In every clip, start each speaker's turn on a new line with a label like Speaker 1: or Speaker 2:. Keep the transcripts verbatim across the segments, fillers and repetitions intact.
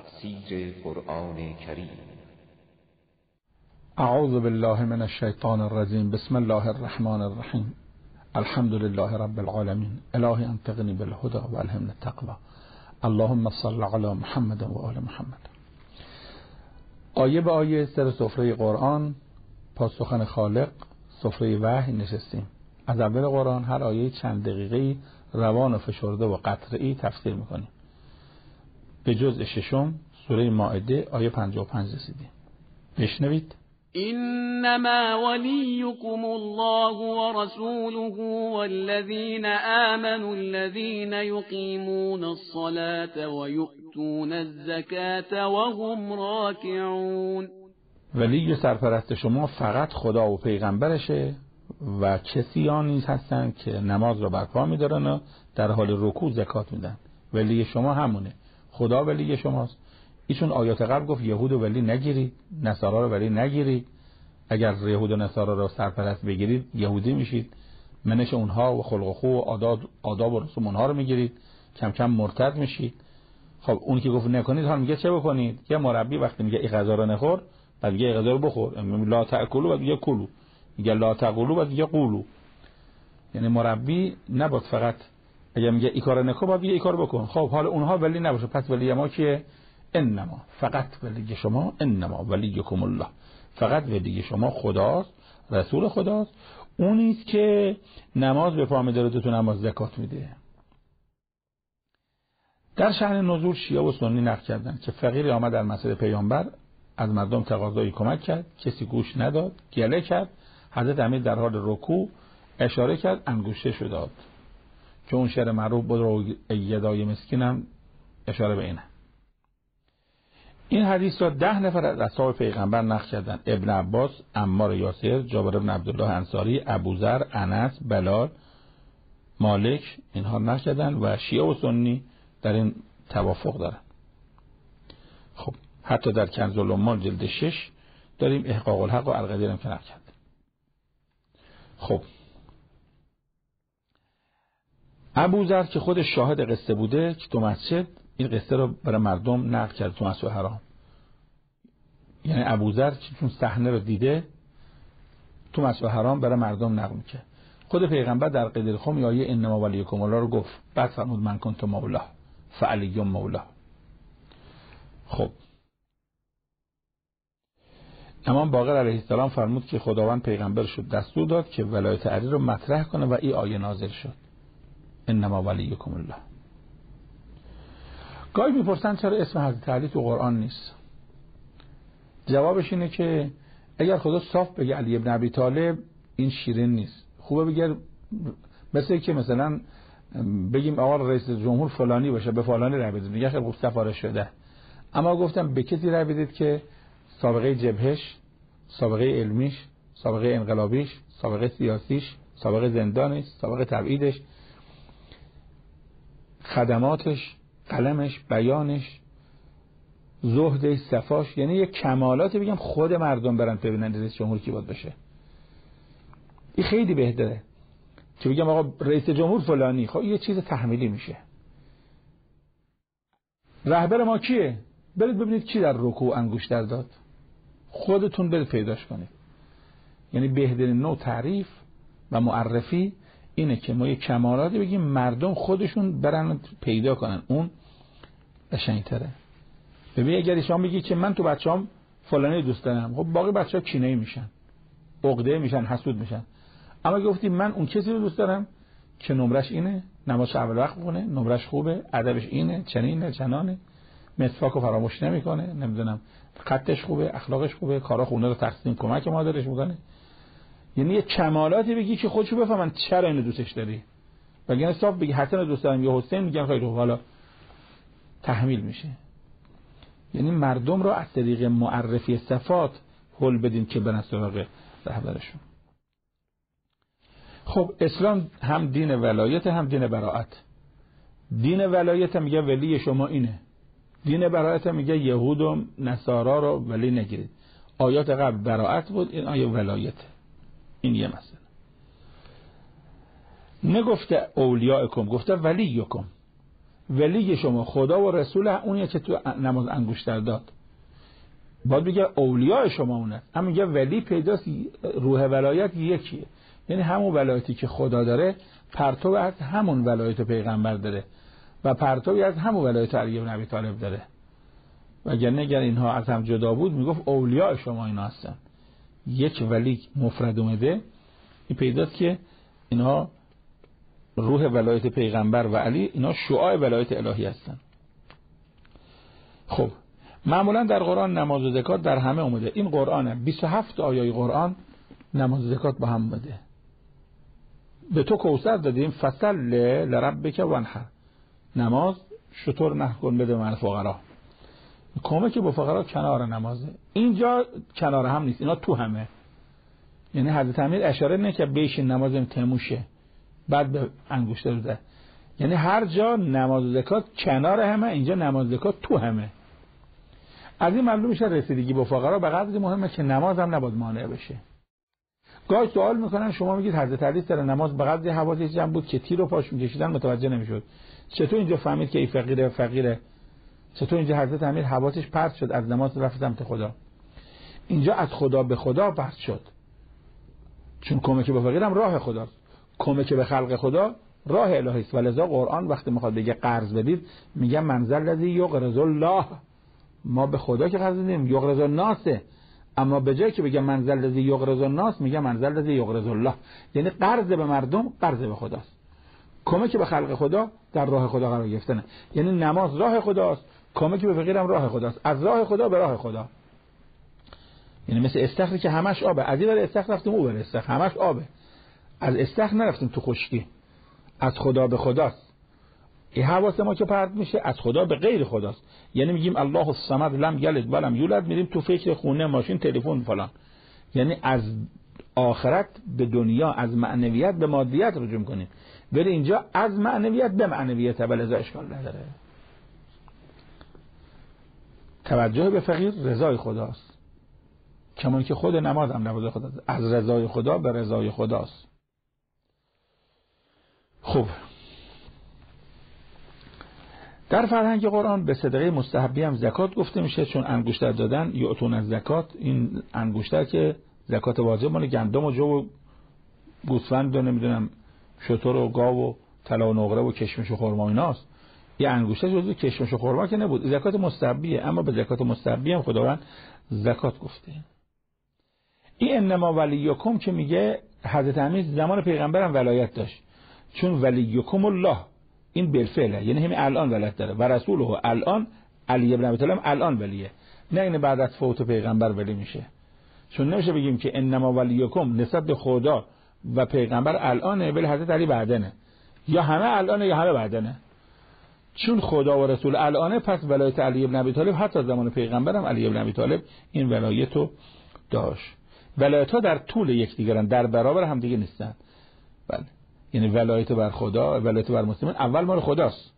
Speaker 1: تفسیر قرآن کریم.
Speaker 2: اعوذ بالله من الشیطان الرجیم. بسم الله الرحمن الرحیم. الحمد لله رب العالمین. الهی انطقنی بالهدى و الهمنی التقوى. اللهم صل علی محمد و آل محمد. آیه به آیه سر سفره قرآن، پاسخن خالق، سفره وحی نشستیم. از اول قرآن هر آیه چند دقیقه‌ای روان و فشرده و قطعی تفسیر میکنیم. به جزء ششم سوره مائده آیه پنجاه و پنج رسیدیم. بشنوید.
Speaker 3: إنما وليكم الله ورسوله والذين آمنوا الذين يقيمون الصلاة ويؤتون الزكاة وهم راكعون.
Speaker 2: ولی سرپرست شما فقط خدا و پیغمبرشه و کسی ها نیز هستن که نماز رو برپا می‌دارن و در حال رکوع زکات میدن. ولی شما همونه، خدا ولی شماست. ایشون آیات قبل گفت یهود و ولی نگیرید، نصارا رو ولی نگیرید. اگر یهود و نصارا رو سرپرست بگیرید یهودی میشید، منش اونها و خلق و خو و آداب آداب و رسوم اونها رو میگیرید، کم کم مرتد میشید. خب اون که گفت نکنید حال میگه چه بکنید؟ یه مربی وقتی میگه این غذا رو نخور، بعد میگه این غذا رو بخور. لا تاکلوا، بعد میگه کلوا. میگه لا تقولوا، بعد میگه قولوا. یعنی مربی نباید فقط اگه میگه این کارو نکن بعد میگه این کارو بکن. خب حال اونها ولی نباشه. پس ولی ما که انما، فقط ولی شما، انما ولیکم الله، فقط ولی شما خداست، رسول خداست، اونیست که نماز به پا می‌داره، تو نماز زکات میده. در شأن نزول شیعه و سنی نقل کردن که فقیری آمد در مسجد پیامبر، از مردم تقاضای کمک کرد، کسی گوش نداد، گله کرد. حضرت امیر در حال رکوع اشاره کرد، انگشتش رو داد، که اون شعر معروف بود رو یدای مسکینم اشاره به اینه. این حدیث را ده نفر از اصحاب پیغمبر نقل کردند: ابن عباس، عمار یاسر، جابر بن عبدالله انصاری، ابوذر، انس، بلال، مالک، اینها نقل کردند و شیعه و سنی در این توافق دارند. خب حتی در کنز الامال جلد شش داریم احقاق الحق و القدیر هم که نقل کرد. خب ابوذر که خودش شاهد قصه بوده که تو مسجد این قصه رو برای مردم نقل کرد تو مسجد حرام. یعنی ابوذر چون صحنه رو دیده تو مسجد حرام برای مردم نقل می‌کرد. خود پیغمبر در قدیر خم آیه انما ولیکم الله رو گفت، بعد فرمود من کنت مولا فعلی مولا. خب امام باقر علیه السلام فرمود که خداوند پیغمبر شد دستور داد که ولایت علی رو مطرح کنه و این آیه نازل شد، انما ولیکم الله. گاهی میپرسن چرا اسم حضرت علی تو قرآن نیست؟ جوابش اینه که اگر خدا صاف بگه علی ابن ابی طالب این شیرین نیست. خوبه بگه مثل که مثلا بگیم آقا رئیس جمهور فلانی باشه، به فلانی رای بدید، میگه خیلی خوب سفارش شده. اما گفتم به کسی رای بدید که سابقه جبهش، سابقه علمیش، سابقه انقلابیش، سابقه سیاسیش، سابقه زندانش، سابقه تبعیدش، خدماتش، قلمش، بیانش، زهدش، صفاش، یعنی یک کمالاتی بگم خود مردم برن ببینن رئیس جمهور کی باید بشه. این خیلی بهتره که بگم آقا رئیس جمهور فلانی. خب یه چیز تحمیلی میشه. رهبر ما کیه؟ برید ببینید کی در رکوع انگشت در داد، خودتون برید پیداش کنید. یعنی بهترین نوع تعریف و معرفی اینه که ما یک کمالاتی بگیم مردم خودشون برن پیدا کنن، اون قشنگ‌تره. ببین اگر شما بگی که من تو بچه‌ام فلانی دوست دارم، خب باقی بچه‌ها کینه‌ای میشن، عقده میشن، حسود میشن. اما گفتی من اون کسی رو دوست دارم که نمرش اینه، نماز اول وقت می‌خونه، نمرش خوبه، ادبش اینه، چنینه، چنانه، مسواکو فراموش نمیکنه، نمیدونم خطش خوبه، اخلاقش خوبه، کارا خونه رو تقسیم کمک مادرش میکنه. یعنی یه کمالاتی بگی که خودشو بفهمن چرا اینو دوستش داری. وگرنه صاف بگی حسن رو دوست دارم یا حسین، میگن خیلی خوب، حالا تحمیل میشه. یعنی مردم رو از طریق معرفی صفات هول بدین که برن سراغ رهبرشون. خب اسلام هم دین ولایت هم دین براءت. دین ولایت میگه ولی شما اینه، دین براءت میگه یهود و نصارا رو ولی نگیرید. آیات قبل براءت بود، این آیه ولایت. این یه مسئله. نگفته اولیاءکم، گفته ولیکم. ولی شما خدا و رسول اونیه که تو نماز انگشتر داد. باید بگه اولیاء شما اونه. اما میگه ولی پیداست، روح ولایت یکیه، یعنی همون ولایتی که خدا داره پرتو از همون ولایت پیغمبر داره و پرتوی از همون ولایت علی بن ابی طالب داره. وگرنه اگر اینها از هم جدا بود میگفت اولیاء شما اینا هستن. یک ولی مفرد اومده، این پیداست که اینها روح ولایت پیغمبر و علی، اینا شعاع ولایت الهی هستن. خب معمولا در قرآن نماز و زکات در همه اومده. این قرآنه، بیست و هفت آیه قرآن نماز و زکات با هم اومده. به تو کوثر دادیم فصل لربک وانحر، نماز شطور نه کن بده من فقرا. کمک به فقرا کنار نمازه. اینجا کنار هم نیست، اینا تو همه. یعنی حضرت امیر اشاره نه که بیشین نمازم تموشه بعد به انگشتر بده، یعنی هر جا نماز و زکات کنار همه، اینجا نماز و زکات تو همه. از این معلوم میشه رسیدگی به فقرا به قدری مهمه که نماز هم نباید مانع بشه. گاهی سوال میکنن شما میگید حضرت علی سر نماز به قدری حواسش جمع بود که تیر و پاش میکشیدن متوجه نمیشد. چطور اینجا فهمید که این فقیره فقیره؟ چطور اینجا حضرت امیر حواسش پرت شد از نماز رفت سمت خدا؟ اینجا از خدا به خدا پرت شد، چون کمک به فقیرم راه خداست، کمک به خلق خدا راه الهی است. ولذا قرآن وقتی میخواد بگه قرض بدید میگه منزل الذی یقرض الله، ما به خدا که قرض میدیم، یقرض الناس. اما به جای که بگه منزل الذی یقرض الناس میگه منزل الذی یقرض الله، یعنی قرض به مردم قرض به خداست. کمک به خلق خدا در راه خدا قرار گرفتنه، یعنی نماز راه خداست، کمک به فقیرم راه خداست، از راه خدا به راه خدا. یعنی مثل استخری که همش آبه، از این ور استخر رفتیم اون ور استخر، همش آبه، از استخر نرفتیم تو خشکی، از خدا به خداست. این حواس ما که پرت میشه از خدا به غیر خداست. یعنی میگیم الله الصمد لم یلد ولم یولد، میریم تو فکر خونه، ماشین، تلفن، فلان. یعنی از آخرت به دنیا، از معنویت به مادیت رجوع کنیم. ولی اینجا از معنویت به معنویت، ولذا اشکال نداره. توجه به فقیر رضای خداست، کمان که خود نماز هم نماز خداست، از رضای خدا به رضای خداست. خب در فرهنگ قرآن به صدقه مستحبی هم زکات گفته میشه، چون انگشتر دادن یعطون از زکات، این انگشتر که زکات واجب مال گندم و جو و گوسفند و نمیدونم شتر و گاو و طلا و نقره و کشمش و خرما ایناست. یه انگشتر جزو کشمش و خرما که نبود، زکات مستحبیه، اما به زکات مستحبی هم خداوند زکات گفته. این انما ولیکم که میگه حضرت امیر زمان پیغمبر هم ولایت داشت، چون ولیکم الله این بالفعله، یعنی همین الان ولایت داره، و رسوله الان علی بن ابی طالب الان ولیه، نه این بعد از فوت پیغمبر ولی میشه. چون نمیشه بگیم که انما ولیکم نسبت به خدا و پیغمبر الانه ولی حضرت علی بعدنه، یا همه الانه یا همه بعدنه. چون خدا و رسول الانه، پس ولایت علی بن ابی طالب حتی زمان پیغمبر هم علی بن ابی طالب این ولایتو داشت. ولایت ها در طول یکدیگرن، در برابر هم دیگه نیستن. بله، یعنی ولایت بر خدا، ولایت بر مسلمان اول مال خداست،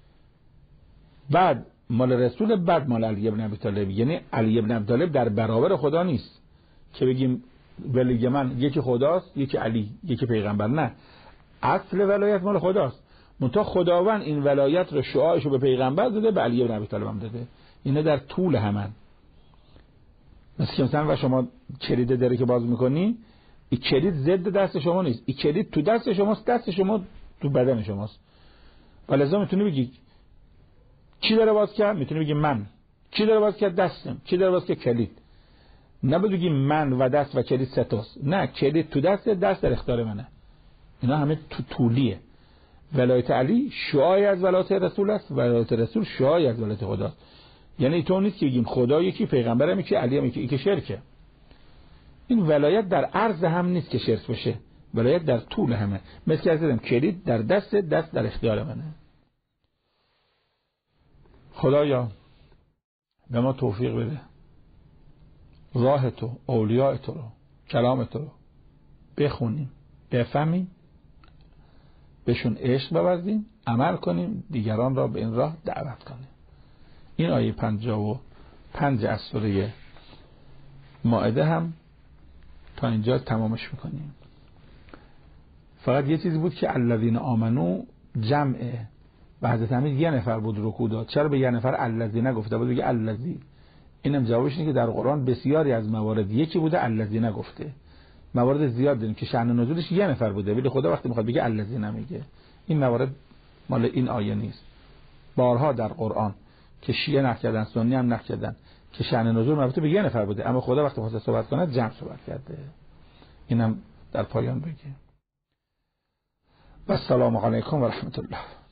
Speaker 2: بعد مال رسول، بعد مال علی بن ابی طالب. یعنی علی بن ابی طالب در برابر خدا نیست که بگیم ولی من یکی خداست یکی علی یکی پیغمبر، نه، اصل ولایت مال خداست، منتها خداوند این ولایت رو شعاعشو به پیغمبر داده، به علی بن ابی طالب هم داده. اینا در طول همن. مثل که مثلا و شما کلید داره که باز میکنی، این کلید ضد دست شما نیست، این کلید تو دست شماست، دست شما تو بدن شماست. ولذا میتونی بگی کی داره باز کرد، میتونی بگی من. کی داره باز کرد؟ دستم. کی داره باز کرد؟ کلید. نه بگی من و دست و کلید سه تاست، نه، کلید تو دست، دست در اختیار منه. اینا همه تو طولیه. ولایت علی شعاعی از ولایت رسول است، ولایت رسول شعاعی از ولایت خداست. یعنی تو نیست که بگیم خدا یکی، پیغمبر هم یکی، علی هم یکی، این که شرکه. این ولایت در عرض هم نیست که شرک بشه، ولایت در طول همه. مثل که دیدم کلید در دست، دست در اختیار منه. خدایا به ما توفیق بده راه تو، اولیاء تو رو، کلام تو رو بخونیم، بفهمیم، بهشون عشق بورزیم، عمل کنیم، دیگران را به این راه دعوت کنیم. این آیه پنجاه و پنج از سوره مائده هم تا اینجا تمامش میکنیم. فقط یه چیزی بود که الذین آمنو جمعه و حضرت حمید یه نفر بود رکوع داد، چرا به یه نفر الذی نگفته بود بگه الذی؟ اینم جوابش اینه که در قرآن بسیاری از موارد یکی بوده الذی نگفته. موارد زیاد داریم که شأن نزولش یه نفر بوده ولی خدا وقتی میخواد بگه الذی نمیگه. این موارد مال این آیه نیست. بارها در قرآن که شیعه نقل کردن، سنی هم نقل کردن که شأن نزول مربوط به یه نفر بوده، اما خدا وقتی خواست صحبت کنه جمع صحبت کرده. اینم در پایان بگه. و السلام علیکم و رحمت الله.